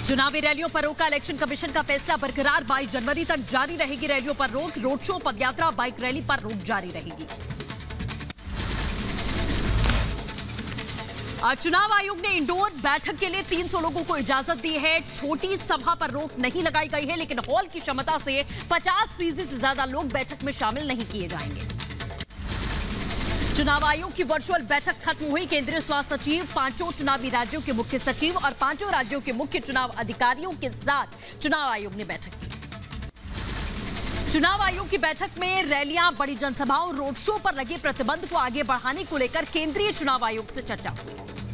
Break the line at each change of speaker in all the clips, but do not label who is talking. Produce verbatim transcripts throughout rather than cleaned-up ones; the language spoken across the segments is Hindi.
चुनावी रैलियों पर रोक का इलेक्शन कमीशन का फैसला बरकरार। बाईस जनवरी तक जारी रहेगी रैलियों पर रोक। रोड शो, पदयात्रा, बाइक रैली पर रोक जारी रहेगी। आज चुनाव आयोग ने इंडोर बैठक के लिए तीन सौ लोगों को इजाजत दी है। छोटी सभा पर रोक नहीं लगाई गई है, लेकिन हॉल की क्षमता से पचास फीसदी से ज्यादा लोग बैठक में शामिल नहीं किए जाएंगे। चुनाव आयोग की वर्चुअल बैठक खत्म हुई। केंद्रीय स्वास्थ्य सचिव, पांचों चुनावी राज्यों के मुख्य सचिव और पांचों राज्यों के मुख्य चुनाव अधिकारियों के साथ चुनाव आयोग ने बैठक की। चुनाव आयोग की बैठक में रैलियां, बड़ी जनसभाओं, रोड शो पर लगे प्रतिबंध को आगे बढ़ाने को लेकर केंद्रीय चुनाव आयोग से चर्चा हुई।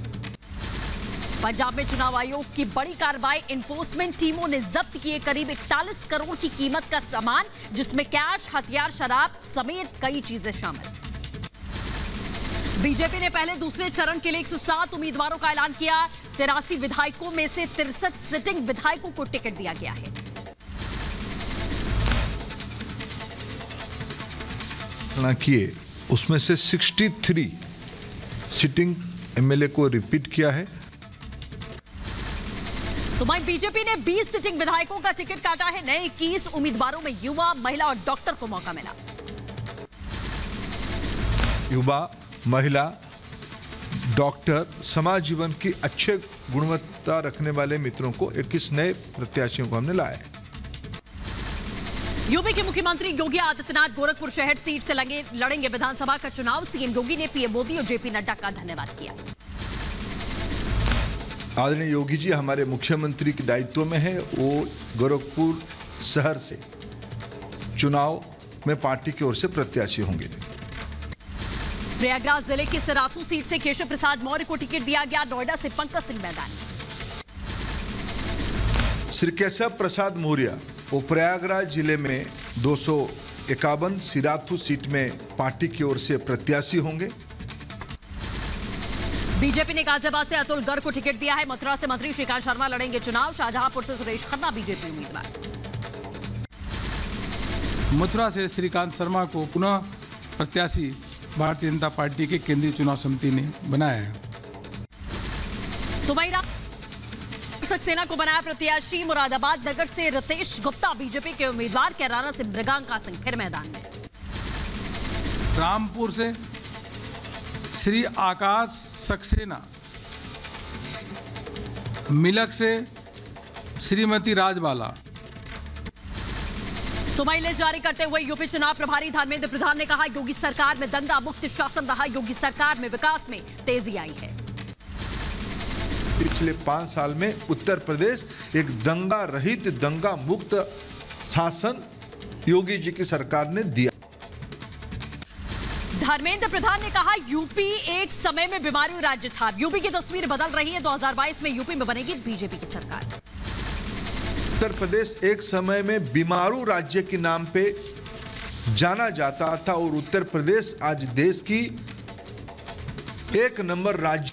पंजाब में चुनाव आयोग की बड़ी कार्रवाई। एनफोर्समेंट टीमों ने जब्त किए करीब इकतालीस करोड़ की कीमत का सामान, जिसमें कैश, हथियार, शराब समेत कई चीजें शामिल। बीजेपी ने पहले दूसरे चरण के लिए एक सौ सात उम्मीदवारों का ऐलान किया। तिरासी विधायकों में से तिरसठ सिटिंग विधायकों को टिकट दिया गया है।
किए उसमें से तिरसठ सिटिंग एमएलए को रिपीट किया है।
तो वहीं बीजेपी ने बीस सिटिंग विधायकों का टिकट काटा है। नए इक्कीस उम्मीदवारों में युवा, महिला और डॉक्टर को मौका मिला।
युवा, महिला, डॉक्टर, समाज जीवन की अच्छे गुणवत्ता रखने वाले मित्रों को इक्कीस नए प्रत्याशियों को हमने लाया है।
यूपी के मुख्यमंत्री योगी आदित्यनाथ गोरखपुर शहर सीट से लगे लड़ेंगे विधानसभा का चुनाव। सीएम योगी ने पीएम मोदी और जेपी नड्डा का धन्यवाद किया।
आदरणीय योगी जी हमारे मुख्यमंत्री के दायित्व में है। वो गोरखपुर शहर से चुनाव में पार्टी की ओर से प्रत्याशी होंगे।
प्रयागराज जिले की सराथू सीट से केशव प्रसाद मौर्य को टिकट दिया गया। नोएडा से पंकज सिंह मैदान में।
श्री केशव प्रसाद मौर्य वो प्रयागराज जिले में दो सौ इक्यावन सिराथू सीट में पार्टी की ओर से प्रत्याशी होंगे।
बीजेपी ने गाजियाबाद से अतुल गर्ग को टिकट दिया है। मथुरा से मंत्री श्रीकांत शर्मा लड़ेंगे चुनाव। शाहजहांपुर से सुरेश खन्ना बीजेपी उम्मीदवार।
मथुरा से श्रीकांत शर्मा को पुनः प्रत्याशी भारतीय जनता पार्टी के केंद्रीय चुनाव समिति ने बनाया है।
तो वहीं सक्सेना को बनाया प्रत्याशी। मुरादाबाद नगर से रितेश गुप्ता बीजेपी के उम्मीदवार। कैराना से मृगांका सिंह फिर मैदान में।
रामपुर से श्री आकाश सक्सेना, मिलक से श्रीमती राजबाला।
तो माइलेज जारी करते हुए यूपी चुनाव प्रभारी धर्मेंद्र प्रधान ने कहा, योगी सरकार में दंगा मुक्त शासन रहा। योगी सरकार में विकास में तेजी आई है।
पिछले पांच साल में उत्तर प्रदेश एक दंगा रहित, दंगा मुक्त शासन योगी जी की सरकार ने दिया।
धर्मेंद्र प्रधान ने कहा, यूपी एक समय में बीमारू राज्य था। यूपी की तस्वीर बदल रही है। दो हज़ार बाईस में यूपी में बनेगी बीजेपी की सरकार।
उत्तर प्रदेश एक समय में बीमारू राज्य के नाम पे जाना जाता था और उत्तर प्रदेश आज देश की एक नंबर राज्य।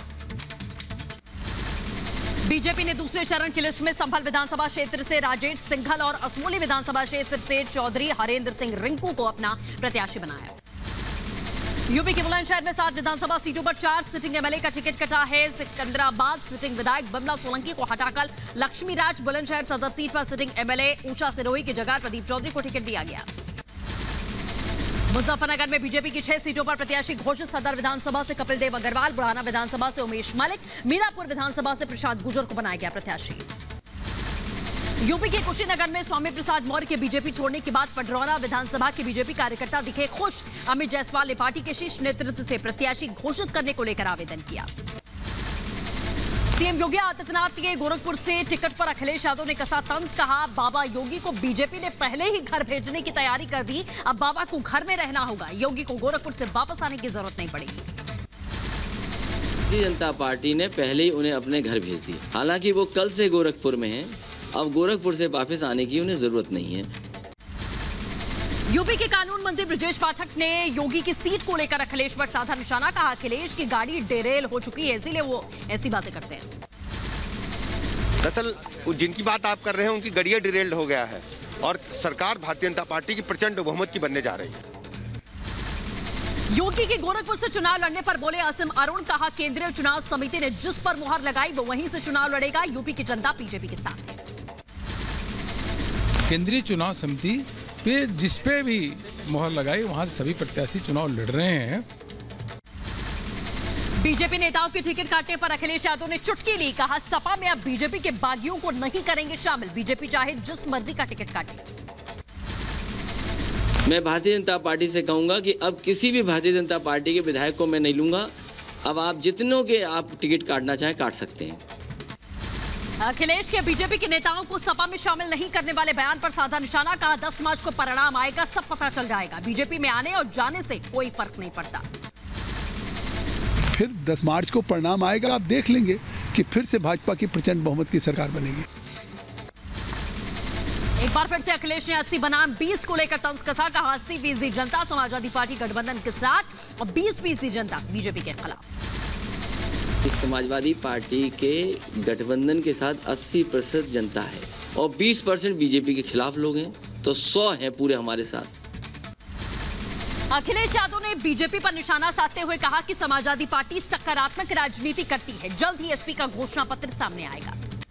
बीजेपी ने दूसरे चरण की लिस्ट में संभल विधानसभा क्षेत्र से राजेश सिंघल और असमोली विधानसभा क्षेत्र से चौधरी हरेंद्र सिंह रिंकू को अपना प्रत्याशी बनाया। यूपी के बुलंदशहर में सात विधानसभा सीटों पर चार सिटिंग एमएलए का टिकट कटा है। सिकंदराबाद सिटिंग विधायक बिमला सोलंकी को हटाकर लक्ष्मी राज बुलंदशहर सदर सीट पर सिटिंग एमएलए उषा सिरोही की जगह प्रदीप चौधरी को टिकट दिया गया। मुजफ्फरनगर में बीजेपी की छह सीटों पर प्रत्याशी घोषित। सदर विधानसभा से कपिल देव अग्रवाल, बुढ़ाना विधानसभा से उमेश मलिक, मीनापुर विधानसभा से प्रसाद गुर्जर को बनाया गया प्रत्याशी। यूपी के कुशीनगर में स्वामी प्रसाद मौर्य के बीजेपी छोड़ने के बाद पडरौना विधानसभा के बीजेपी कार्यकर्ता दिखे खुश। अमित जायसवाल ने पार्टी के शीर्ष नेतृत्व से प्रत्याशी घोषित करने को लेकर आवेदन किया। सीएम योगी आदित्यनाथ के गोरखपुर से टिकट पर अखिलेश यादव ने कसा तंज। कहा, बाबा योगी को बीजेपी ने पहले ही घर भेजने की तैयारी कर दी। अब बाबा को घर में रहना होगा। योगी को गोरखपुर से वापस आने की जरूरत नहीं पड़ेगी।
भारतीय जनता पार्टी ने पहले ही उन्हें अपने घर भेज दिया। हालांकि वो कल से गोरखपुर में हैं। अब गोरखपुर से वापस आने की उन्हें जरूरत नहीं है।
यूपी के कानून मंत्री ब्रजेश पाठक ने योगी की सीट को लेकर अखिलेश पर साधा निशाना। कहा, अखिलेश की गाड़ी डेरेल हो चुकी है, इसीलिए वो ऐसी बातें करते हैं।
दरअसल जिनकी बात आप कर रहे हैं उनकी गाड़ियां डिरेल्ड हो गया है और सरकार भारतीय जनता पार्टी की प्रचंड बहुमत की बनने जा रही है।
योगी के गोरखपुर से चुनाव लड़ने पर बोले असीम अरुण, कहा केंद्रीय चुनाव समिति ने जिस पर मुहर लगाई वो वहीं से चुनाव लड़ेगा। यूपी की जनता बीजेपी के साथ है।
केंद्रीय चुनाव समिति पे जिस पे भी मुहर लगाई वहां से सभी प्रत्याशी चुनाव लड़ रहे हैं।
बीजेपी नेताओं के टिकट काटने पर अखिलेश यादव ने चुटकी ली, कहा सपा में अब बीजेपी के बागियों को नहीं करेंगे शामिल। बीजेपी चाहे जिस मर्जी का टिकट काटे।
मैं भारतीय जनता पार्टी से कहूंगा कि अब किसी भी भारतीय जनता पार्टी के विधायक को मैं नहीं लूंगा। अब आप जितनों के आप टिकट काटना चाहें काट सकते हैं।
अखिलेश के बीजेपी के नेताओं को सपा में शामिल नहीं करने वाले बयान पर साधा निशाना, कहा दस मार्च को परिणाम आएगा, सब पता चल जाएगा। बीजेपी में आने और जाने से कोई फर्क नहीं पड़ता।
फिर दस मार्च को परिणाम आएगा, आप देख लेंगे कि फिर से भाजपा की प्रचंड बहुमत की सरकार बनेगी।
एक बार फिर से अखिलेश ने अस्सी बनाम बीस को लेकर तंज कसा, कहा अस्सी फीसदी जनता समाजवादी पार्टी गठबंधन के साथ और बीस फीसदी जनता बीजेपी के खिलाफ।
इस समाजवादी पार्टी के गठबंधन के साथ अस्सी प्रतिशत जनता है और बीस परसेंट बीजेपी के खिलाफ लोग हैं, तो सौ हैं पूरे हमारे साथ।
अखिलेश यादव ने बीजेपी पर निशाना साधते हुए कहा कि समाजवादी पार्टी सकारात्मक राजनीति करती है। जल्द ही एसपी का घोषणा पत्र सामने आएगा।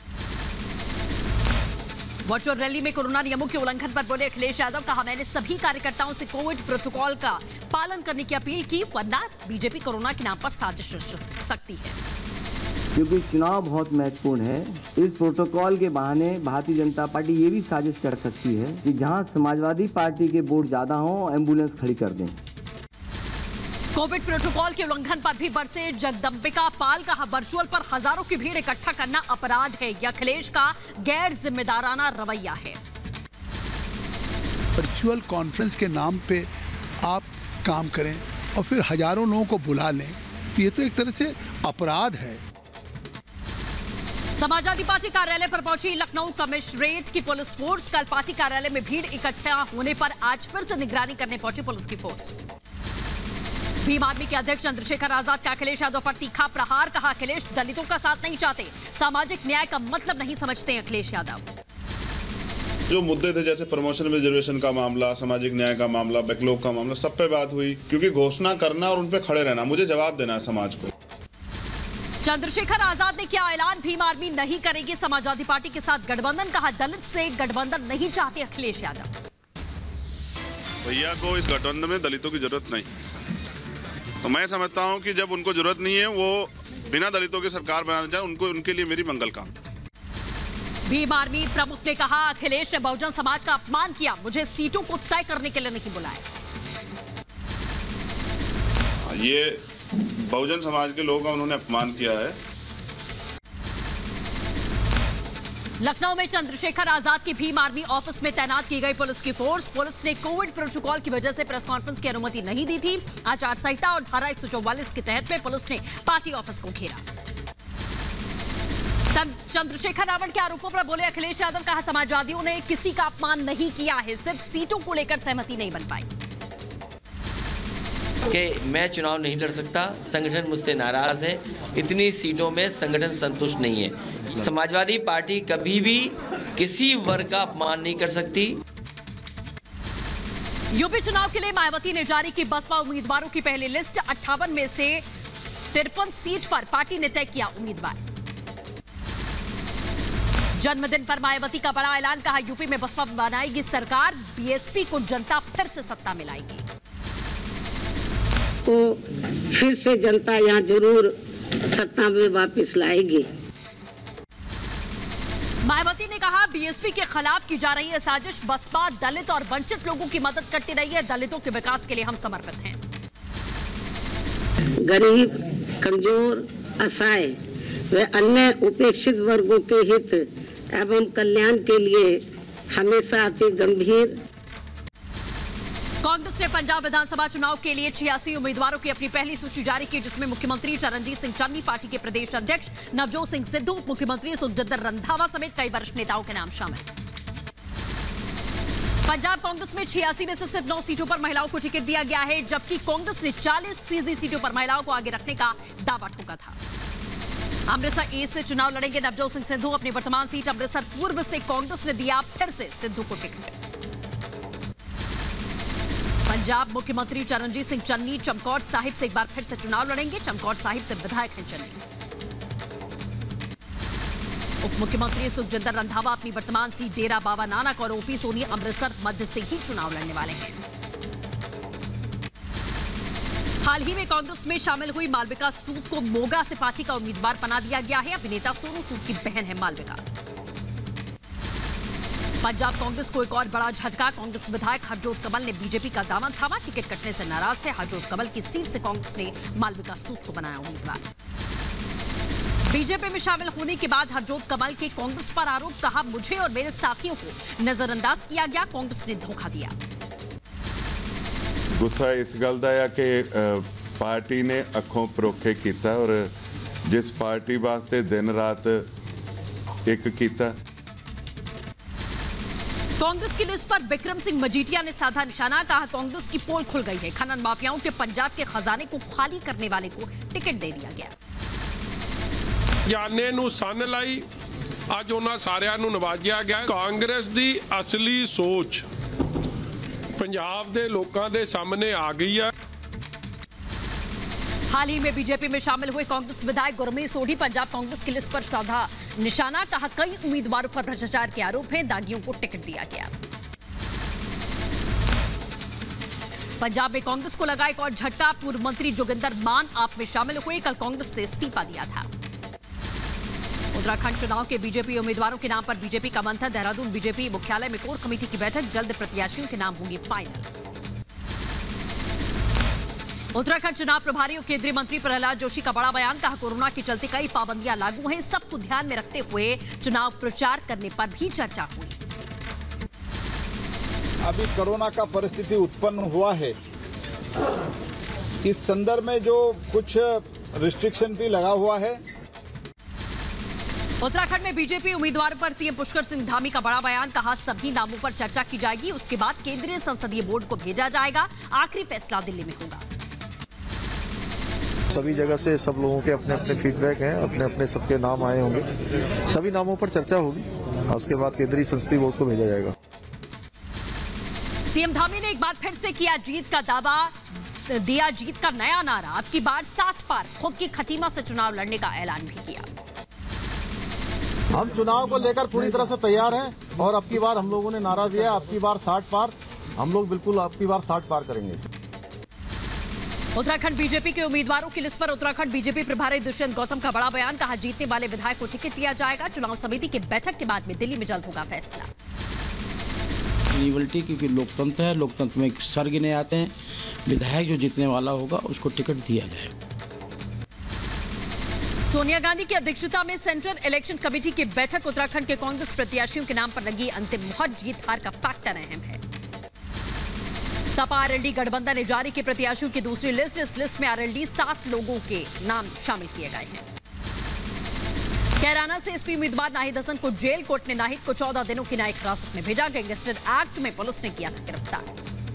वर्चुअल रैली में कोरोना नियमों के उल्लंघन पर बोले अखिलेश यादव, कहा मैंने सभी कार्यकर्ताओं से कोविड प्रोटोकॉल का पालन करने की अपील की, वरना बीजेपी कोरोना के नाम पर साजिश रच सकती है।
क्योंकि चुनाव बहुत महत्वपूर्ण है, इस प्रोटोकॉल के बहाने भारतीय जनता पार्टी ये भी साजिश कर सकती है कि जहां समाजवादी पार्टी के वोट ज्यादा हों, एम्बुलेंस खड़ी कर दें।
कोविड प्रोटोकॉल के उल्लंघन पर भी बरसे जगदम्बिका पाल, कहा वर्चुअल पर हजारों की भीड़ इकट्ठा करना अपराध है। यह अखिलेश का गैर जिम्मेदाराना रवैया है।
वर्चुअल कॉन्फ्रेंस के नाम पे आप काम करें और फिर हजारों लोगों को बुला लें, ये तो एक तरह से अपराध है।
समाजवादी पार्टी कार्यालय पर पहुंची लखनऊ कमिश्नरेट की पुलिस फोर्स। कल पार्टी कार्यालय में भीड़ इकट्ठा होने पर आज फिर से निगरानी करने पहुंची पुलिस की फोर्स। भीम आर्मी के अध्यक्ष चंद्रशेखर आजाद का अखिलेश यादव पर तीखा प्रहार, कहा अखिलेश दलितों का साथ नहीं चाहते, सामाजिक न्याय का मतलब नहीं समझते अखिलेश यादव।
जो मुद्दे थे जैसे प्रमोशन रिजर्वेशन का मामला, सामाजिक न्याय का मामला, बैकलॉग का मामला, सब पे बात हुई, क्योंकि घोषणा करना और उन पे खड़े रहना, मुझे जवाब देना है समाज को।
चंद्रशेखर आजाद ने किया ऐलान, भीम आर्मी नहीं करेगी समाजवादी पार्टी के साथ गठबंधन, कहा दलित से गठबंधन नहीं चाहते अखिलेश यादव।
भैया को इस गठबंधन में दलितों की जरूरत नहीं, तो मैं समझता हूं कि जब उनको जरूरत नहीं है वो बिना दलितों की सरकार बनाना चाहे, उनको उनके लिए मेरी मंगल कामना।
भीम आर्मी प्रमुख ने कहा अखिलेश ने बहुजन समाज का अपमान किया, मुझे सीटों को तय करने के लिए नहीं बुलाया।
ये बहुजन समाज के लोगों का उन्होंने अपमान किया है।
लखनऊ में चंद्रशेखर आजाद की भीम आर्मी ऑफिस में तैनात की गई पुलिस की फोर्स। पुलिस ने कोविड प्रोटोकॉल की वजह से प्रेस कॉन्फ्रेंस की अनुमति नहीं दी थी। आचार संहिता और धारा एक सौ चौवालीस के तहत में पुलिस ने पार्टी ऑफिस को घेरा। तब चंद्रशेखर रावण के आरोपों पर बोले अखिलेश यादव, कहा समाजवादियों ने किसी का अपमान नहीं किया है, सिर्फ सीटों को लेकर सहमति नहीं बन पाई।
कि मैं चुनाव नहीं लड़ सकता, संगठन मुझसे नाराज है, इतनी सीटों में संगठन संतुष्ट नहीं है। समाजवादी पार्टी कभी भी किसी वर्ग का अपमान नहीं कर सकती।
यूपी चुनाव के लिए मायावती ने जारी की बसपा उम्मीदवारों की पहली लिस्ट। अट्ठावन में से तिरपन सीट पर पार्टी ने तय किया उम्मीदवार। जन्मदिन पर मायावती का बड़ा ऐलान, कहा यूपी में बसपा बनाएगी सरकार, बीएसपी को जनता फिर से सत्ता मिलाएगी।
तो फिर से जनता यहाँ जरूर सत्ता में वापस लाएगी।
मायावती ने कहा बीएसपी के खिलाफ की जा रही है साजिश, बसपा दलित और वंचित लोगों की मदद करती रही है, दलितों के विकास के लिए हम समर्पित हैं।
गरीब, कमजोर, असहाय व अन्य उपेक्षित वर्गों के हित एवं कल्याण के लिए हमेशा अति गंभीर।
कांग्रेस ने पंजाब विधानसभा चुनाव के लिए छियासी उम्मीदवारों की अपनी पहली सूची जारी की, जिसमें मुख्यमंत्री चरणजीत सिंह चन्नी, पार्टी के प्रदेश अध्यक्ष नवजोत सिंह सिद्धू, उप मुख्यमंत्री सुखजिंदर रंधावा समेत कई वरिष्ठ नेताओं के नाम शामिल। पंजाब कांग्रेस में छियासी में से सिर्फ नौ सीटों पर महिलाओं को टिकट दिया गया है, जबकि कांग्रेस ने चालीस फीसदी सीटों पर महिलाओं को आगे रखने का दावा ठोका था। अमृतसर ईस्ट से चुनाव लड़ेंगे नवजोत सिंह सिद्धू, अपनी वर्तमान सीट अमृतसर पूर्व से कांग्रेस ने दिया फिर से सिद्धू को टिकट। पंजाब मुख्यमंत्री चरणजीत सिंह चन्नी चमकौर साहिब से एक बार फिर से चुनाव लड़ेंगे। चमकौर साहिब से विधायक हैं चन्नी। उप मुख्यमंत्री सुखजिंदर रंधावा अपनी वर्तमान सीट डेरा बाबा नानक और ओपी सोनी अमृतसर मध्य से ही चुनाव लड़ने वाले हैं। हाल ही में कांग्रेस में शामिल हुई मालविका सूद को मोगा से पार्टी का उम्मीदवार बना दिया गया है। अभिनेता सोनू सूद की बहन है मालविका। पंजाब कांग्रेस को एक और बड़ा झटका। कांग्रेस विधायक हरजोत कमल ने बीजेपी का दामन थामा। टिकट कटने से नाराज थे। हरजोत कमल की सीट से कांग्रेस ने मालविका सूद को बनाया उम्मीदवार। बीजेपी में शामिल होने के बाद हरजोत कमल के कांग्रेस पर आरोप, कहा मुझे और मेरे साथियों को नजरअंदाज किया गया, कांग्रेस ने धोखा दिया।
गुस्सा इस गल दा है कि पार्टी ने अखों परोखे किया और जिस पार्टी वास्ते दिन रात एक किया।
कांग्रेस की लिस्ट पर बिक्रम सिंह मजीठिया ने साधा निशाना। कहा कांग्रेस की पोल खुल गई है। खनन माफियाओं के पंजाब के खजाने को खाली करने वाले को टिकट दे दिया गया।
जाने नूं सन लाई, अज उन्हां सारियां नूं नवाजिया गया। कांग्रेस दी असली सोच पंजाब दे लोकां दे सामने आ गई है।
हाल ही में बीजेपी में शामिल हुए कांग्रेस विधायक गुरमीत सोढ़ी पंजाब कांग्रेस की लिस्ट पर साधा निशाना। कहा कई उम्मीदवारों पर भ्रष्टाचार के आरोप हैं, दागियों को टिकट दिया गया। पंजाब में कांग्रेस को लगा एक और झटका। पूर्व मंत्री जोगिंदर मान आप में शामिल हुए, कल कांग्रेस से इस्तीफा दिया था। उत्तराखंड चुनाव के बीजेपी उम्मीदवारों के नाम पर बीजेपी का मंथन। देहरादून बीजेपी मुख्यालय में कोर कमेटी की बैठक। जल्द प्रत्याशियों के नाम होंगे फाइनल। उत्तराखंड चुनाव प्रभारी और केंद्रीय मंत्री प्रहलाद जोशी का बड़ा बयान। कहा कोरोना के चलते कई पाबंदियां लागू हैं, सबको ध्यान में रखते हुए चुनाव प्रचार करने पर भी चर्चा हुई।
अभी कोरोना का परिस्थिति उत्पन्न हुआ है, इस संदर्भ में जो कुछ रिस्ट्रिक्शन भी लगा हुआ है।
उत्तराखंड में बीजेपी उम्मीदवार पर सीएम पुष्कर सिंह धामी का बड़ा बयान। कहा सभी नामों पर चर्चा की जाएगी, उसके बाद केंद्रीय संसदीय बोर्ड को भेजा जाएगा, आखिरी फैसला दिल्ली में होगा।
सभी जगह से सब लोगों के अपने अपने फीडबैक हैं, अपने अपने सबके नाम आए होंगे, सभी नामों पर चर्चा होगी और उसके बाद केंद्रीय संसदीय बोर्ड को भेजा जाएगा।
सीएम धामी ने एक बार फिर से किया जीत का दावा, दिया जीत का नया नारा। अब की बार साठ पार, खुद की खटीमा से चुनाव लड़ने का ऐलान भी किया।
हम चुनाव को लेकर पूरी तरह से तैयार हैं और अब की बार हम लोगों ने नारा दिया, अब की बार साठ पार, हम लोग बिल्कुल अब की बार साठ पार करेंगे।
उत्तराखंड बीजेपी के उम्मीदवारों की लिस्ट पर उत्तराखंड बीजेपी प्रभारी दुष्यंत गौतम का बड़ा बयान। कहा जीतने वाले विधायक को टिकट दिया जाएगा। चुनाव समिति की बैठक के बाद में दिल्ली में जल्द होगा फैसला।
यूनिवर्सिटी क्योंकि लोकतंत्र है, लोकतंत्र में सर गिने आते हैं, विधायक जो जीतने वाला होगा उसको टिकट दिया जाएगा।
सोनिया गांधी की अध्यक्षता में सेंट्रल इलेक्शन कमेटी की बैठक। उत्तराखंड के कांग्रेस प्रत्याशियों के नाम पर लगी अंतिम मुहर। जीत हार का फैक्टर अहम है। सपा आरएलडी गठबंधन ने जारी की प्रत्याशियों की दूसरी लिस्ट। इस लिस्ट में आरएलडी सात लोगों के नाम शामिल किए गए हैं। कैराना से एसपी उम्मीदवार नाहिद हसन को जेल। कोर्ट ने नाहिद को चौदह दिनों की न्यायिक हिरासत में भेजा। गैंगस्टर एक्ट में पुलिस ने किया था गिरफ्तार।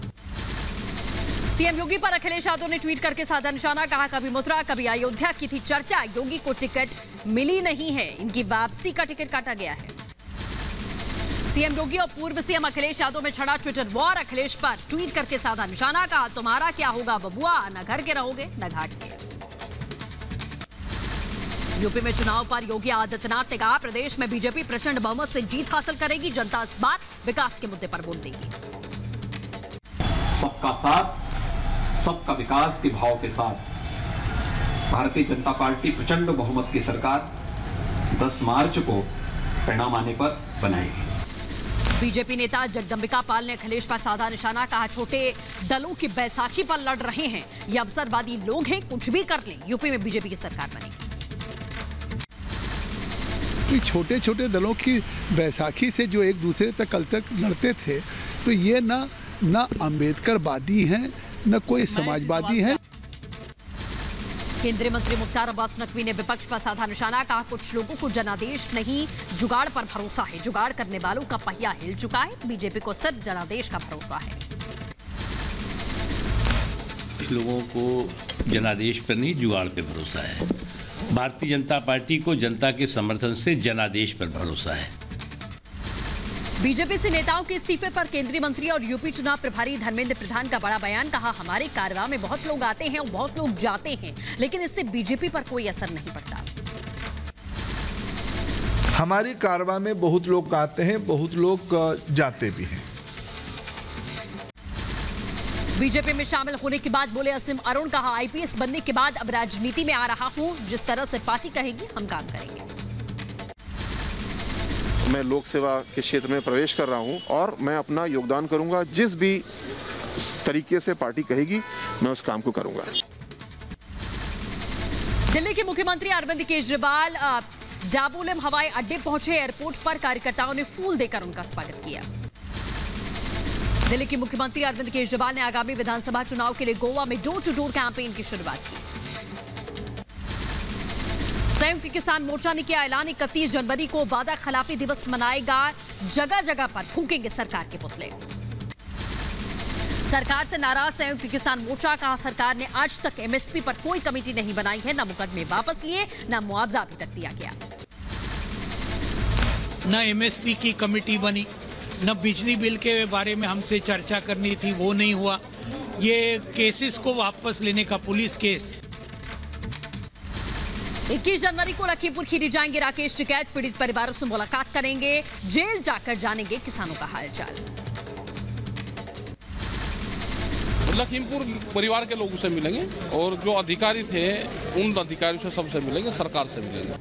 सीएम योगी पर अखिलेश यादव ने ट्वीट करके साधा निशाना। कहा कभी मथुरा कभी अयोध्या की थी चर्चा, योगी को टिकट मिली नहीं है, इनकी वापसी का टिकट काटा गया है। सीएम योगी और पूर्व सीएम अखिलेश यादव में छड़ा ट्विटर वॉर। अखिलेश पर ट्वीट करके साधा निशाना। कहा तुम्हारा क्या होगा बबुआ, न घर के रहोगे न घाट के। यूपी में चुनाव पर योगी आदित्यनाथ ने कहा प्रदेश में बीजेपी प्रचंड बहुमत से जीत हासिल करेगी। जनता इस बार विकास के मुद्दे पर वोट देगी।
सबका साथ सबका विकास के भाव के साथ भारतीय जनता पार्टी प्रचंड बहुमत की सरकार दस मार्च को परिणाम आने पर बनाएगी।
बीजेपी नेता जगदम्बिका पाल ने अखिलेश पर साधा निशाना। कहा छोटे दलों की बैसाखी पर लड़ रहे हैं, ये अवसरवादी लोग हैं, कुछ भी कर लें, यूपी में बीजेपी की सरकार बनेगी।
छोटे छोटे दलों की बैसाखी से जो एक दूसरे तक कल तक लड़ते थे, तो ये ना ना अम्बेडकरवादी हैं न कोई समाजवादी है।
केंद्रीय मंत्री मुख्तार अब्बास नकवी ने विपक्ष पर साधा निशाना। कहा कुछ लोगों को जनादेश नहीं जुगाड़ पर भरोसा है, जुगाड़ करने वालों का पहिया हिल चुका है, बीजेपी को सिर्फ जनादेश का भरोसा है।
कुछ लोगों को जनादेश पर नहीं जुगाड़ पे भरोसा है। भारतीय जनता पार्टी को जनता के समर्थन से जनादेश पर भरोसा है।
बीजेपी से नेताओं के इस्तीफे पर केंद्रीय मंत्री और यूपी चुनाव प्रभारी धर्मेंद्र प्रधान का बड़ा बयान। कहा, हमारे कारवां में बहुत लोग आते हैं और बहुत लोग जाते हैं, लेकिन इससे बीजेपी पर कोई असर नहीं पड़ता।
हमारी कारवां में बहुत लोग आते हैं, बहुत लोग जाते भी हैं।
बीजेपी में शामिल होने के बाद बोले असीम अरुण। कहा, आईपीएस बनने के बाद अब राजनीति में आ रहा हूं, जिस तरह से पार्टी कहेगी हम काम करेंगे।
मैं लोक सेवा के क्षेत्र में प्रवेश कर रहा हूं और मैं अपना योगदान करूंगा। जिस भी तरीके से पार्टी कहेगी मैं उस काम को करूंगा।
दिल्ली के मुख्यमंत्री अरविंद केजरीवाल डाबोलिम हवाई अड्डे पहुंचे। एयरपोर्ट पर कार्यकर्ताओं ने फूल देकर उनका स्वागत किया। दिल्ली के मुख्यमंत्री अरविंद केजरीवाल ने आगामी विधानसभा चुनाव के लिए गोवा में डोर टू डोर कैंपेन की शुरुआत की। संयुक्त किसान मोर्चा ने किया ऐलान, इकतीस जनवरी को वादा खिलाफी दिवस मनाएगा। जगह जगह पर फूकेंगे सरकार के पुतले। सरकार से नाराज संयुक्त किसान मोर्चा। कहा, सरकार ने आज तक एमएसपी पर कोई कमेटी नहीं बनाई है, न मुकदमे वापस लिए, न मुआवजा अभी तक दिया गया।
न एमएसपी की कमेटी बनी, न बिजली बिल के बारे में हमसे चर्चा करनी थी, वो नहीं हुआ। ये केसेस को वापस लेने का पुलिस केस।
इक्कीस जनवरी को लखीमपुर खीरी जाएंगे राकेश टिकैत। पीड़ित परिवारों से मुलाकात करेंगे। जेल जाकर जानेंगे किसानों का हालचाल।
लखीमपुर परिवार के लोगों से मिलेंगे और जो अधिकारी थे उन अधिकारियों से सबसे मिलेंगे, सरकार से मिलेंगे।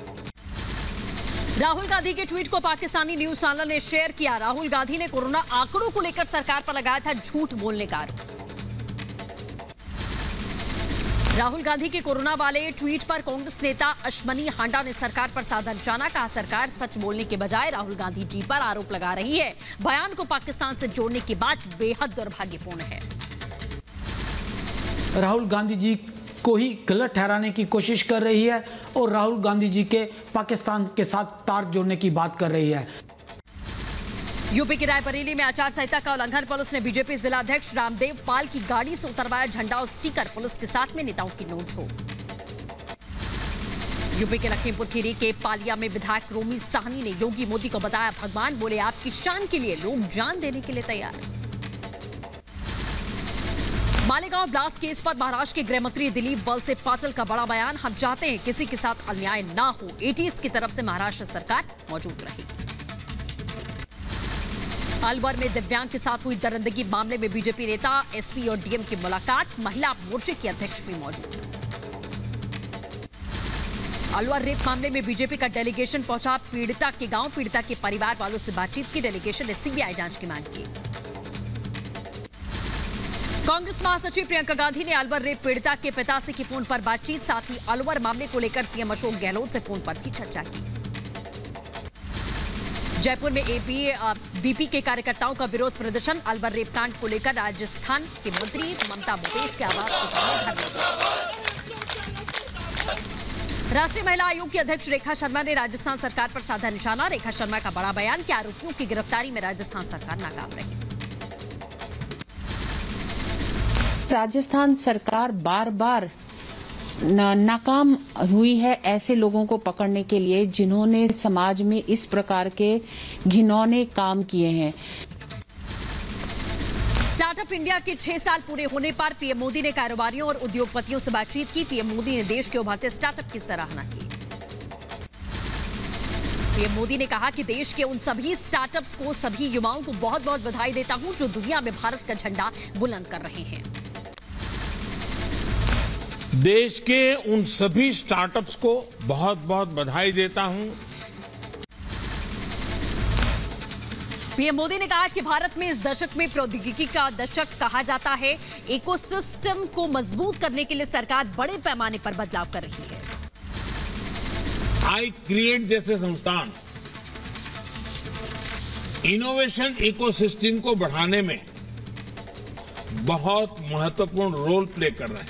राहुल गांधी के ट्वीट को पाकिस्तानी न्यूज चैनल ने शेयर किया। राहुल गांधी ने कोरोना आंकड़ों को लेकर सरकार पर लगाया था झूठ बोलने का आरोप। राहुल गांधी के कोरोना वाले ट्वीट पर कांग्रेस नेता अश्वनी हांडा ने सरकार पर साधा निशाना। कहा, सरकार सच बोलने के बजाय राहुल गांधी जी पर आरोप लगा रही है। बयान को पाकिस्तान से जोड़ने की बात बेहद दुर्भाग्यपूर्ण है।
राहुल गांधी जी को ही गलत ठहराने की कोशिश कर रही है और राहुल गांधी जी के पाकिस्तान के साथ तार जोड़ने की बात कर रही है।
यूपी के रायबरेली में आचार संहिता का उल्लंघन। पुलिस ने बीजेपी जिला अध्यक्ष रामदेव पाल की गाड़ी से उतरवाया झंडा और स्टिकर। पुलिस के साथ में नेताओं की नोक-झोंक। यूपी के लखीमपुर खीरी के पालिया में विधायक रोमी साहनी ने योगी मोदी को बताया भगवान। बोले, आपकी शान के लिए लोग जान देने के लिए तैयार। मालेगांव ब्लास्ट केस पर महाराष्ट्र के गृह मंत्री दिलीप वलसे पाटिल का बड़ा बयान। हम चाहते हैं किसी के साथ अन्याय ना हो। एटीएस की तरफ से महाराष्ट्र सरकार मौजूद रहेगी। अलवर में दिव्यांग के साथ हुई दरिंदगी मामले में बीजेपी नेता, एसपी और डीएम की मुलाकात। महिला मोर्चे की अध्यक्ष भी मौजूद। अलवर रेप मामले में बीजेपी का डेलीगेशन पहुंचा पीड़िता के गांव। पीड़िता के परिवार वालों से बातचीत की। डेलीगेशन ने सीबीआई जांच की मांग की। कांग्रेस महासचिव प्रियंका गांधी ने अलवर रेप पीड़िता के पिता से की फोन पर बातचीत। साथ ही अलवर मामले को लेकर सीएम अशोक गहलोत से फोन पर भी चर्चा की। जयपुर में एपी बीपी के कार्यकर्ताओं का विरोध प्रदर्शन। अलवर रेप कांड को लेकर राजस्थान के मंत्री ममता भूपेश के आवास के सामने धरना। राष्ट्रीय महिला आयोग की अध्यक्ष रेखा शर्मा ने राजस्थान सरकार पर साधा निशाना। रेखा शर्मा का बड़ा बयान कि आरोपियों की गिरफ्तारी में राजस्थान सरकार नाकाम रही।
राजस्थान सरकार बार बार नाकाम हुई है ऐसे लोगों को पकड़ने के लिए जिन्होंने समाज में इस प्रकार के घिनौने काम किए हैं।
स्टार्टअप इंडिया के छह साल पूरे होने पर पीएम मोदी ने कारोबारियों और उद्योगपतियों से बातचीत की। पीएम मोदी ने देश के उभरते स्टार्टअप की सराहना की। पीएम मोदी ने कहा कि देश के उन सभी स्टार्टअप्स को, सभी युवाओं को बहुत बहुत बधाई देता हूं जो दुनिया में भारत का झंडा बुलंद कर रहे हैं।
देश के उन सभी स्टार्टअप्स को बहुत बहुत बधाई देता हूं।
पीएम मोदी ने कहा कि भारत में इस दशक में प्रौद्योगिकी का दशक कहा जाता है। इकोसिस्टम को मजबूत करने के लिए सरकार बड़े पैमाने पर बदलाव कर रही है।
आई क्रिएट जैसे संस्थान इनोवेशन इकोसिस्टम को बढ़ाने में बहुत महत्वपूर्ण रोल प्ले कर रहे हैं।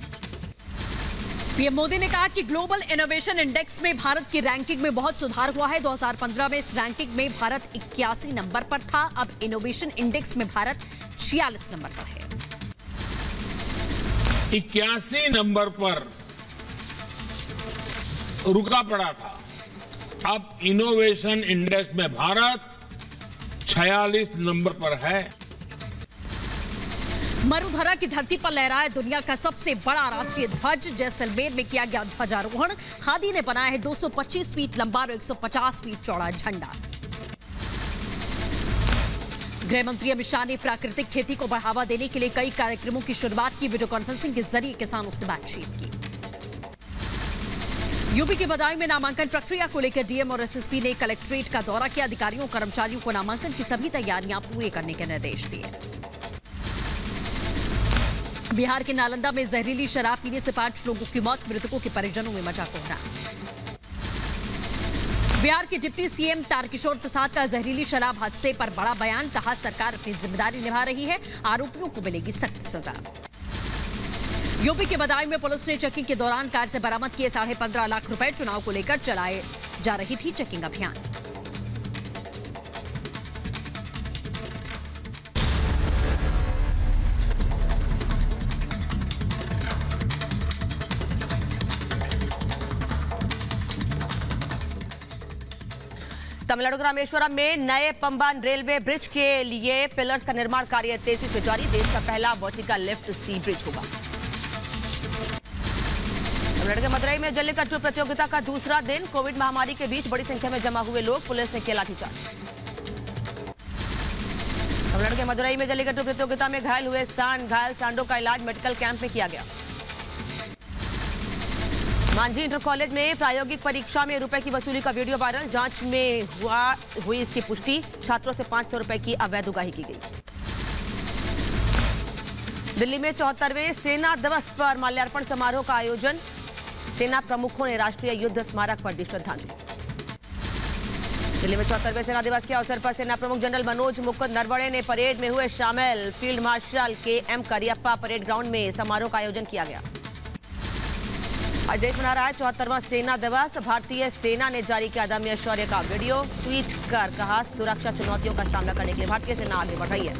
पीएम मोदी ने कहा कि ग्लोबल इनोवेशन इंडेक्स में भारत की रैंकिंग में बहुत सुधार हुआ है। दो हज़ार पंद्रह में इस रैंकिंग में भारत इक्यासी नंबर पर था। अब इनोवेशन इंडेक्स में भारत छियालीस नंबर पर है।
इक्यासी नंबर पर रुका पड़ा था। अब इनोवेशन इंडेक्स में भारत छियालीस नंबर पर है।
मरुधरा की धरती पर लहराए दुनिया का सबसे बड़ा राष्ट्रीय ध्वज। जैसलमेर में किया गया ध्वजारोहण। खादी ने बनाया है दो सौ पच्चीस फीट लंबा और एक सौ पचास फीट चौड़ा झंडा। गृह मंत्री अमित शाह ने प्राकृतिक खेती को बढ़ावा देने के लिए कई कार्यक्रमों की शुरुआत की। वीडियो कॉन्फ्रेंसिंग के जरिए किसानों से बातचीत की। यूपी के बदायूं में नामांकन प्रक्रिया को लेकर डीएम और एसएसपी ने कलेक्ट्रेट का दौरा किया। अधिकारियों और कर्मचारियों को नामांकन की सभी तैयारियां पूरी करने के निर्देश दिए। बिहार के नालंदा में जहरीली शराब पीने से पांच लोगों की मौत। मृतकों के परिजनों में मचा कोहराम। बिहार के डिप्टी सीएम तारकिशोर प्रसाद का जहरीली शराब हादसे पर बड़ा बयान। कहा सरकार अपनी जिम्मेदारी निभा रही है, आरोपियों को मिलेगी सख्त सजा। यूपी के बदायूं में पुलिस ने चेकिंग के दौरान कार से बरामद किए साढ़े पंद्रह लाख रुपए। चुनाव को लेकर चलाए जा रही थी चेकिंग अभियान।
तमिलनाडु के रामेश्वरम में नए पंबन रेलवे ब्रिज के लिए पिलर्स का निर्माण कार्य तेजी से जारी। देश का पहला वर्टिकल लिफ्ट सी ब्रिज होगा। तमिलनाडु के मदुरई में जल्लीकट्टू प्रतियोगिता का दूसरा दिन। कोविड महामारी के बीच बड़ी संख्या में जमा हुए लोग। पुलिस ने किया लाठीचार्ज। तमिलनाडु के मदुरई में जल्लीकट्टू प्रतियोगिता में घायल हुए सांड घायल सांडों का इलाज मेडिकल कैंप में किया गया। मांझी इंटर कॉलेज में प्रायोगिक परीक्षा में रुपए की वसूली का वीडियो वायरल। जांच में हुआ हुई इसकी पुष्टि। छात्रों से पांच सौ रुपए की अवैध उगाही की गई। दिल्ली में चौहत्तरवें सेना दिवस पर माल्यार्पण समारोह का आयोजन। सेना प्रमुखों ने राष्ट्रीय युद्ध स्मारक पर दी श्रद्धांजलि। दिल्ली में चौहत्तरवें सेना दिवस के अवसर पर सेना प्रमुख जनरल मनोज मुकुंद नरवणे ने परेड में हुए शामिल। Field marshal K M Cariappa parade ground में समारोह का आयोजन किया गया। आज देश मना रहा है चौहत्तरवां सेना दिवस। भारतीय सेना ने जारी किया अदम्य शौर्य का वीडियो। ट्वीट कर कहा सुरक्षा चुनौतियों का सामना करने के लिए भारतीय सेना आगे बढ़ रही है।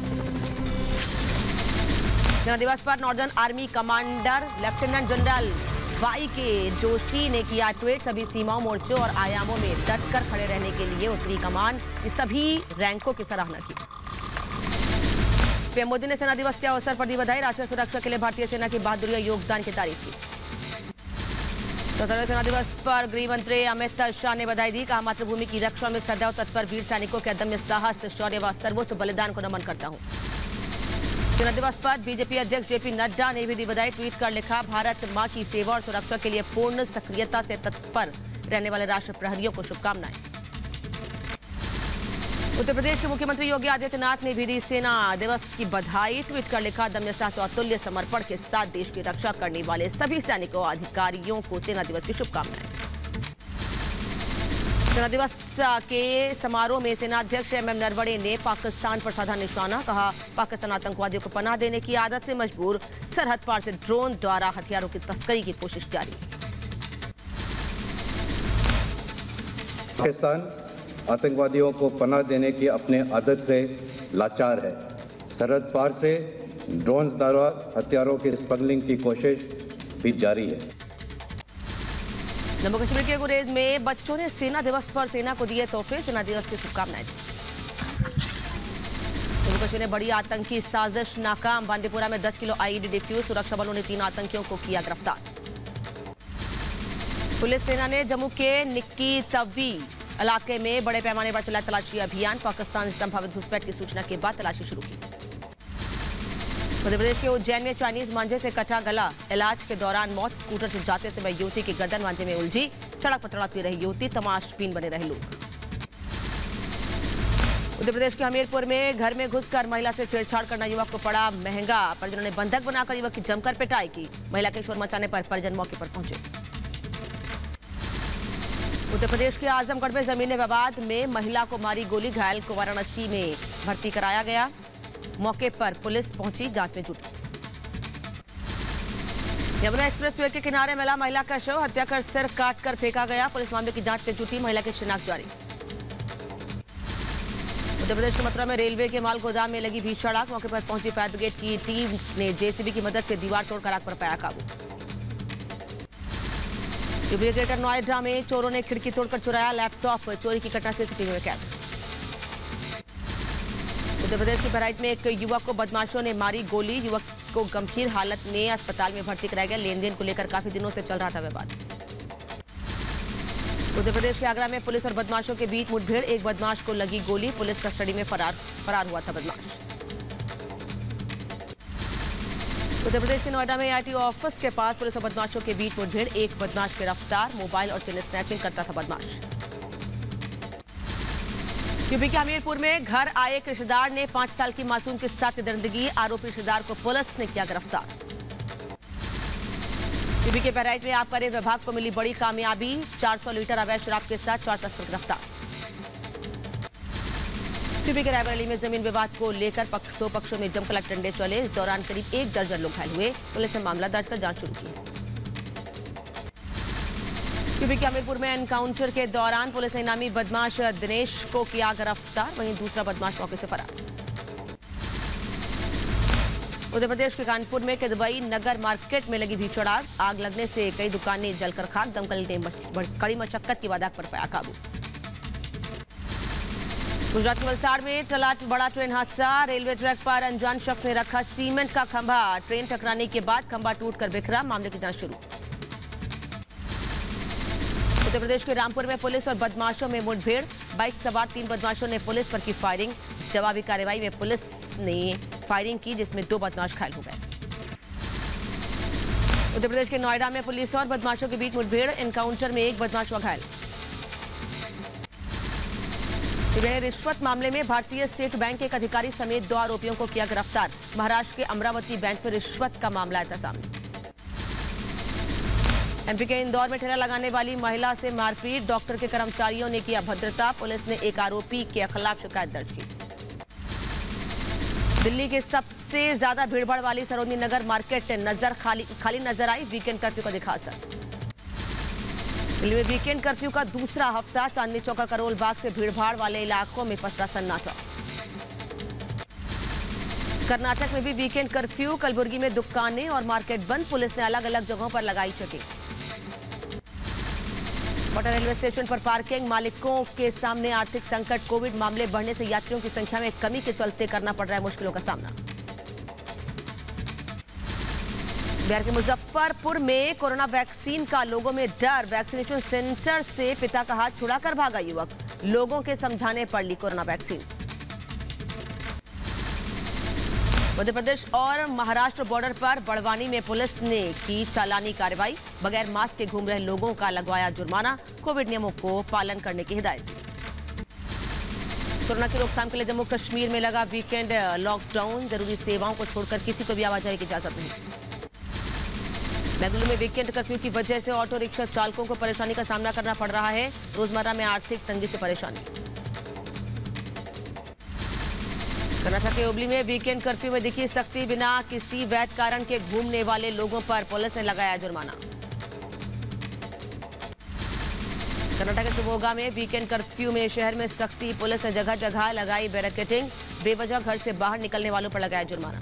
सेना दिवस पर northern army commander lieutenant general Y K Joshi ने किया ट्वीट। सभी सीमाओं, मोर्चों और आयामों में डटकर खड़े रहने के लिए उत्तरी कमान की सभी रैंकों की सराहना की। पीएम मोदी ने सेना दिवस के अवसर पर दी बधाई। राष्ट्रीय सुरक्षा के लिए भारतीय सेना की बहादुरी और योगदान की तारीफ की। चौहत्तरवें सेना दिवस पर गृह मंत्री अमित शाह ने बधाई दी। कहा मातृभूमि की रक्षा में सदैव तत्पर वीर सैनिकों के अदम्य साहस, शौर्य व सर्वोच्च बलिदान को नमन करता हूं। सेना दिवस पर बीजेपी अध्यक्ष जेपी नड्डा ने भी दी बधाई। ट्वीट कर लिखा भारत मां की सेवा और सुरक्षा के लिए पूर्ण सक्रियता से तत्पर रहने वाले राष्ट्र प्रहरियों को शुभकामनाएं। उत्तर प्रदेश के मुख्यमंत्री योगी आदित्यनाथ ने भी दी सेना दिवस की बधाई। ट्वीट कर लिखा दम्य साहस और अतुल्य समर्पण के साथ देश की रक्षा करने वाले सभी सैनिकों और अधिकारियों को सेना दिवस की शुभकामनाएं। सेना दिवस के समारोह में सेनाध्यक्ष एम एम नरवणे ने पाकिस्तान पर साधा निशाना। कहा पाकिस्तान आतंकवादियों को पनाह देने की आदत से मजबूर। सरहद पार से ड्रोन द्वारा हथियारों की तस्करी की कोशिश जारी।
पाकिस्तान आतंकवादियों को पनाह देने की अपने आदत से लाचार है। सरहद पार से ड्रोन द्वारा हथियारों की स्मगलिंग की कोशिश भी जारी है।
जम्मू कश्मीर के गुरेज में बच्चों ने सेना दिवस पर सेना को दिए तोहफे। सेना दिवस की शुभकामनाएं दी। जम्मू कश्मीर में बड़ी आतंकी साजिश नाकाम। बांदीपुरा में दस किलो आईईडी डिफ्यूज। सुरक्षा बलों ने तीन आतंकियों को किया गिरफ्तार। पुलिस सेना ने जम्मू के निक्की तवी इलाके में बड़े पैमाने पर चलाया तलाशी अभियान। पाकिस्तान से संभावित घुसपैठ की सूचना के बाद तलाशी शुरू की। मध्य प्रदेश के उज्जैन में चाइनीज मांझे से कटा गला। इलाज के दौरान मौत। स्कूटर से जाते समय युवती की गर्दन मांझे में उलझी। सड़क पर तड़पती रही युवती। तमाशबीन बने रहे लोग। उत्तर प्रदेश के हमीरपुर में घर में घुसकर महिला से छेड़छाड़ करना युवक को पड़ा महंगा। परिजनों ने बंधक बनाकर युवक की जमकर पिटाई की। महिला के शोर मचाने पर परिजन मौके पर पहुंचे। उत्तर प्रदेश के आजमगढ़ में जमीनी विवाद में महिला को मारी गोली। घायल को वाराणसी में भर्ती कराया गया। मौके पर पुलिस पहुंची, जांच में जुटी। यमुना एक्सप्रेसवे के किनारे मिला महिला का शव। हत्या कर सिर काटकर फेंका गया। पुलिस मामले की जांच में जुटी। महिला की शिनाख्त जारी। उत्तर प्रदेश के मथुरा में रेलवे के माल गोदाम में लगी भीषण आग। मौके पर पहुंची फायर ब्रिगेड की टीम ने जेसीबी की मदद से दीवार तोड़कर आग पर पाया काबू। ग्रेटर नोएडा में चोरों ने खिड़की तोड़कर चुराया लैपटॉप। चोरी की घटना सीसीटीवी में कैद। उत्तर प्रदेश के बहराइच में एक युवक को बदमाशों ने मारी गोली। युवक को गंभीर हालत में अस्पताल में भर्ती कराया गया। लेन देन को लेकर काफी दिनों से चल रहा था विवाद। उत्तर प्रदेश के आगरा में पुलिस और बदमाशों के बीच मुठभेड़। एक बदमाश को लगी गोली। पुलिस कस्टडी में फरार फरार हुआ था बदमाश। उत्तर प्रदेश के नोएडा में आईटी ऑफिस के पास पुलिस और बदमाशों के बीच मुठभेड़। एक बदमाश गिरफ्तार। मोबाइल और चेन स्नैचिंग करता था बदमाश। यूपी के हमीरपुर में घर आए एक रिश्तेदार ने पांच साल की मासूम के साथ दरिंदगी। आरोपी रिश्तेदार को पुलिस ने किया गिरफ्तार। यूपी के बहराइच में आबकारी विभाग को मिली बड़ी कामयाबी। चार सौ लीटर अवैध शराब के साथ चार तस्कर गिरफ्तार। यूपी के रायबरेली में जमीन विवाद को लेकर पक्ष दो पक्षों में जमकर टंडे चले। इस दौरान करीब एक दर्जन लोग घायल हुए। पुलिस ने मामला दर्ज कर जांच शुरू की है। यूपी के हमीरपुर में एनकाउंटर के दौरान पुलिस ने इनामी बदमाश दिनेश को किया गिरफ्तार। वहीं दूसरा बदमाश मौके से फरार। उत्तर प्रदेश के कानपुर में किदवई नगर मार्केट में लगी भीषण आग। आग लगने से कई दुकानें जलकर खाक। दमकल ने कड़ी मशक्कत के बाद आग पर पाया काबू। गुजरात के वलसाड़ में टला बड़ा ट्रेन हादसा। रेलवे ट्रैक पर अनजान शख्स ने रखा सीमेंट का खंभा। ट्रेन टकराने के बाद खंभा टूटकर बिखरा। मामले की जांच शुरू। उत्तर प्रदेश के रामपुर में पुलिस और बदमाशों में मुठभेड़। बाइक सवार तीन बदमाशों ने पुलिस पर की फायरिंग। जवाबी कार्रवाई में पुलिस ने फायरिंग की जिसमें दो बदमाश घायल हो गए। उत्तर प्रदेश के नोएडा में पुलिस और बदमाशों के बीच मुठभेड़। एनकाउंटर में एक बदमाश हुआ घायल। रिश्वत मामले में भारतीय स्टेट बैंक के एक अधिकारी समेत दो आरोपियों को किया गिरफ्तार। महाराष्ट्र के अमरावती बैंक में रिश्वत का मामला आया था सामने। एमपी के इंदौर में ठेला लगाने वाली महिला से मारपीट। डॉक्टर के कर्मचारियों ने किया अभद्रता। पुलिस ने एक आरोपी के खिलाफ शिकायत दर्ज की। दिल्ली के सबसे ज्यादा भीड़भाड़ वाली सरोजनी नगर मार्केट नजर खाली खाली नजर आई। वीकेंड कर्फ्यू का दिखा असर। दिल्ली में वीकेंड कर्फ्यू का दूसरा हफ्ता। चांदनी चौक और करोल बाग से भीड़भाड़ वाले इलाकों में पसरा सन्नाटा। कर्नाटक में भी वीकेंड कर्फ्यू। कलबुर्गी में दुकानें और मार्केट बंद। पुलिस ने अलग अलग जगहों पर लगाई चेकिंग। कोटा रेलवे स्टेशन पर पार्किंग मालिकों के सामने आर्थिक संकट। कोविड मामले बढ़ने से यात्रियों की संख्या में कमी के चलते करना पड़ रहा है मुश्किलों का सामना। बिहार के मुजफ्फरपुर में कोरोना वैक्सीन का लोगों में डर। वैक्सीनेशन सेंटर से पिता का हाथ छुड़ाकर भागा युवक। लोगों के समझाने पर ली कोरोना वैक्सीन। मध्य प्रदेश और महाराष्ट्र बॉर्डर पर बड़वानी में पुलिस ने की चालानी कार्रवाई। बगैर मास्क के घूम रहे लोगों का लगवाया जुर्माना। कोविड नियमों को पालन करने की हिदायत दी। कोरोना की रोकथाम के लिए जम्मू कश्मीर में लगा वीकेंड लॉकडाउन। जरूरी सेवाओं को छोड़कर किसी को भी आवाजाही की इजाजत नहीं। बेंगलुरु में वीकेंड कर्फ्यू की वजह से ऑटो रिक्शा चालकों को परेशानी का सामना करना पड़ रहा है। रोजमर्रा में आर्थिक तंगी से परेशानी। कर्नाटक के हुबली में वीकेंड कर्फ्यू में दिखी सख्ती। बिना किसी वैध कारण के घूमने वाले लोगों पर पुलिस ने लगाया जुर्माना। कर्नाटक के शिवमोगा में वीकेंड कर्फ्यू में शहर में सख्ती। पुलिस ने जगह जगह लगाई बैरिकेडिंग। बेवजह घर से बाहर निकलने वालों पर लगाया जुर्माना।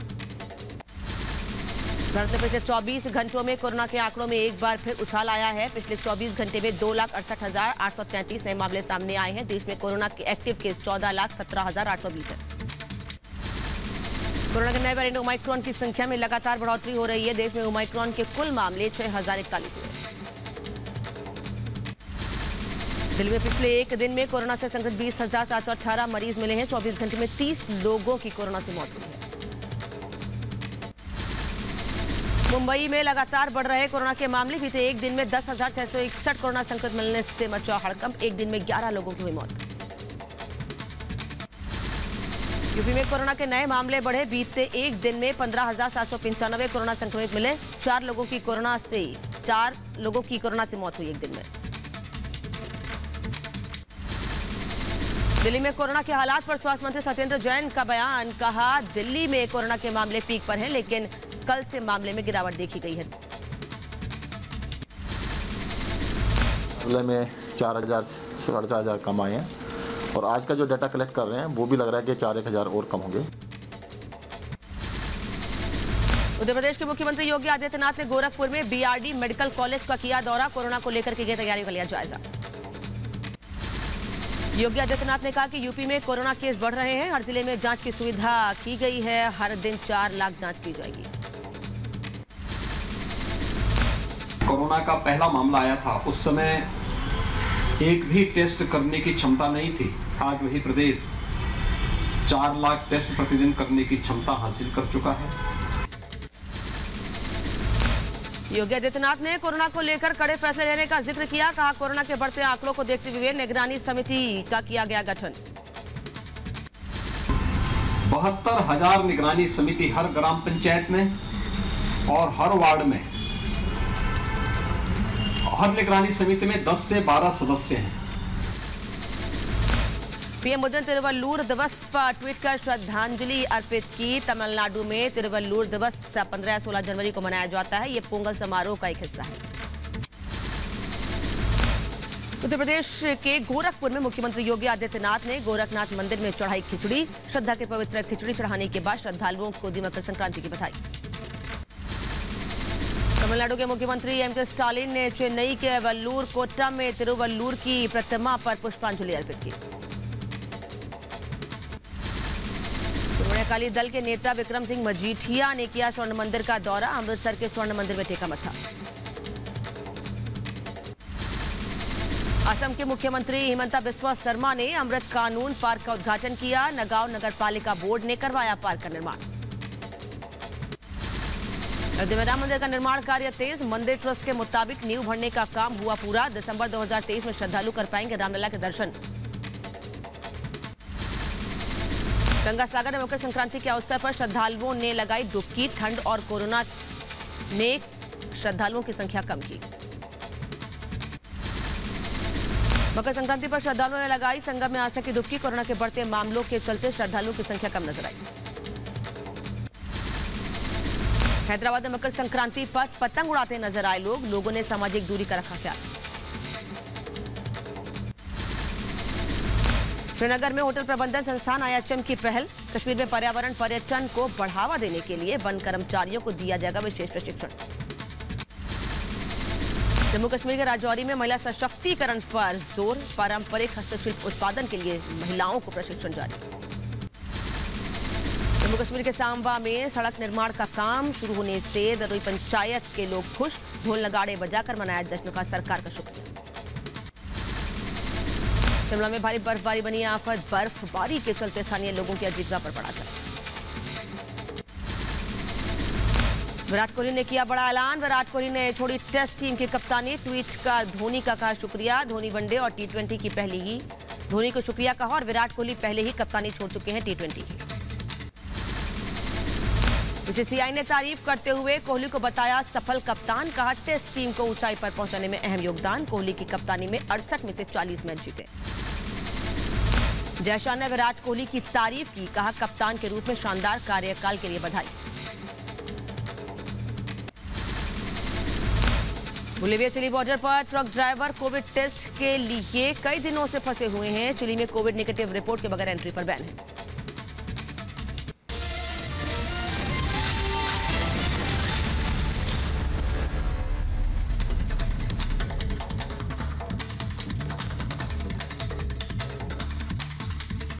भारत में पिछले चौबीस घंटों में कोरोना के आंकड़ों में एक बार फिर उछाल आया है। पिछले चौबीस घंटे में दो लाख अड़सठ हजार आठ सौ तैंतीस नए मामले सामने आए हैं। देश में कोरोना के एक्टिव केस चौदह लाख सत्रह हजार आठ सौ बीस है। कोरोना के नए वेरिएंट ओमाइक्रॉन की संख्या में लगातार बढ़ोतरी हो रही है। देश में ओमाइक्रॉन के कुल मामले छह हजार इकतालीस हुए। दिल्ली में पिछले एक दिन में कोरोना से संक्रमित बीस हजार सात सौ अठारह मरीज मिले हैं। चौबीस घंटे में तीस लोगों की कोरोना से मौत हुई है। मुंबई में लगातार बढ़ रहे कोरोना के मामले। बीते एक दिन में दस हजार छह सौ इकसठ कोरोना संक्रमित मिलने से मचा हड़कंप। एक दिन में ग्यारह लोगों की हुई मौत। यूपी में कोरोना के नए मामले बढ़े। बीते एक दिन में पंद्रह हजार सात सौ पंचानवे कोरोना संक्रमित मिले। चार लोगों की कोरोना से चार लोगों की कोरोना से मौत हुई एक दिन में। दिल्ली में कोरोना के हालात पर स्वास्थ्य मंत्री सत्येंद्र जैन का बयान। कहा, दिल्ली में कोरोना के मामले पीक पर हैं, लेकिन कल से मामले में गिरावट देखी गई है।
जिले में चार हजार साढ़े चार हजार कम आए हैं और आज का जो डाटा कलेक्ट कर रहे हैं वो भी लग रहा है कि चार एक हजार और कम होंगे।
उत्तर प्रदेश के मुख्यमंत्री योगी आदित्यनाथ ने गोरखपुर में बीआरडी मेडिकल कॉलेज का किया दौरा। कोरोना को लेकर की गई तैयारियों का लिया जायजा। योगी आदित्यनाथ ने कहा कि यूपी में कोरोना केस बढ़ रहे हैं, हर जिले में जांच की सुविधा की गई है, हर दिन चार लाख जांच की जाएगी।
कोरोना का पहला मामला आया था, उस समय एक भी टेस्ट करने की क्षमता नहीं थी। आज वही प्रदेश चार लाख टेस्ट प्रतिदिन करने की क्षमता हासिल कर चुका है।
योगी आदित्यनाथ ने कोरोना को लेकर कड़े फैसले लेने का जिक्र किया। कहा, कोरोना के बढ़ते आंकड़ों को देखते हुए निगरानी समिति का किया गया गठन।
बहत्तर हजार निगरानी समिति हर ग्राम पंचायत में और हर वार्ड में, हर निगरानी समिति में दस से बारह सदस्य हैं।
पीएम मोदी ने तिरुवल्लुर दिवस पर ट्वीट कर श्रद्धांजलि अर्पित की। तमिलनाडु में तिरुवल्लुर दिवस पंद्रह सोलह जनवरी को मनाया जाता है। ये पोंगल समारोह का एक हिस्सा है। उत्तर प्रदेश के गोरखपुर में मुख्यमंत्री योगी आदित्यनाथ ने गोरखनाथ मंदिर में चढ़ाई खिचड़ी। श्रद्धा के पवित्र खिचड़ी चढ़ाने के बाद श्रद्धालुओं को दी मकर संक्रांति की बधाई। तमिलनाडु के मुख्यमंत्री एम के स्टालिन ने चेन्नई के वल्लूर कोट्टा में तिरुवल्लुर की प्रतिमा पर पुष्पांजलि अर्पित की। श्रोमणी अकाली दल के नेता विक्रम सिंह मजीठिया ने किया स्वर्ण मंदिर का दौरा। अमृतसर के स्वर्ण मंदिर में टेका मत्था। असम के मुख्यमंत्री हिमंता बिस्वा शर्मा ने अमृत कानून पार्क का उद्घाटन किया। नगांव नगर पालिका बोर्ड ने करवाया पार्क का निर्माण। अयोध्या में राम मंदिर का निर्माण कार्य तेज। मंदिर ट्रस्ट के मुताबिक नींव भरने का काम हुआ पूरा। दिसंबर दो हज़ार तेईस में श्रद्धालु कर पाएंगे रामलला के दर्शन। गंगा सागर में मकर संक्रांति के अवसर पर श्रद्धालुओं ने लगाई डुबकी। ठंड और कोरोना ने श्रद्धालुओं की संख्या कम की। मकर संक्रांति पर श्रद्धालुओं ने लगाई संगम में आस्था की डुबकी। कोरोना के बढ़ते मामलों के चलते श्रद्धालुओं की संख्या कम नजर आई। हैदराबाद में मकर संक्रांति पर पतंग उड़ाते नजर आए लोग। लोगों ने सामाजिक दूरी का रखा ख्याल। श्रीनगर में होटल प्रबंधन संस्थान आई एच एम की पहल। कश्मीर में पर्यावरण पर्यटन को बढ़ावा देने के लिए वन कर्मचारियों को दिया जाएगा विशेष प्रशिक्षण। जम्मू कश्मीर के राजौरी में महिला सशक्तिकरण पर जोर। पारंपरिक हस्तशिल्प उत्पादन के लिए महिलाओं को प्रशिक्षण जारी। जम्मू कश्मीर के सांबा में सड़क निर्माण का काम शुरू होने से दरोई पंचायत के लोग खुश। ढोल नगाड़े बजाकर मनाया जश्न का सरकार का शुक्रिया। शिमला में भारी बर्फबारी बनी आफत। बर्फबारी के चलते स्थानीय लोगों की आजीविका पर पड़ा असर। विराट कोहली ने किया बड़ा ऐलान। विराट कोहली ने छोड़ी टेस्ट टीम की कप्तानी। ट्वीट कर धोनी का कहा शुक्रिया। धोनी वनडे और टी ट्वेंटी की पहली ही धोनी को शुक्रिया कहा और विराट कोहली पहले ही कप्तानी छोड़ चुके हैं टी ट्वेंटी की। बीसीसीआई ने तारीफ करते हुए कोहली को बताया सफल कप्तान। कहा टेस्ट टीम को ऊंचाई पर पहुंचाने में अहम योगदान। कोहली की कप्तानी में अड़सठ में से चालीस मैच जीते। जयशाह ने विराट कोहली की तारीफ की। कहा कप्तान के रूप में शानदार कार्यकाल के लिए बधाई। बोलिविया चिली बॉर्डर पर ट्रक ड्राइवर कोविड टेस्ट के लिए कई दिनों से फंसे हुए हैं। चिली में कोविड नेगेटिव रिपोर्ट के बगैर एंट्री पर बैन है।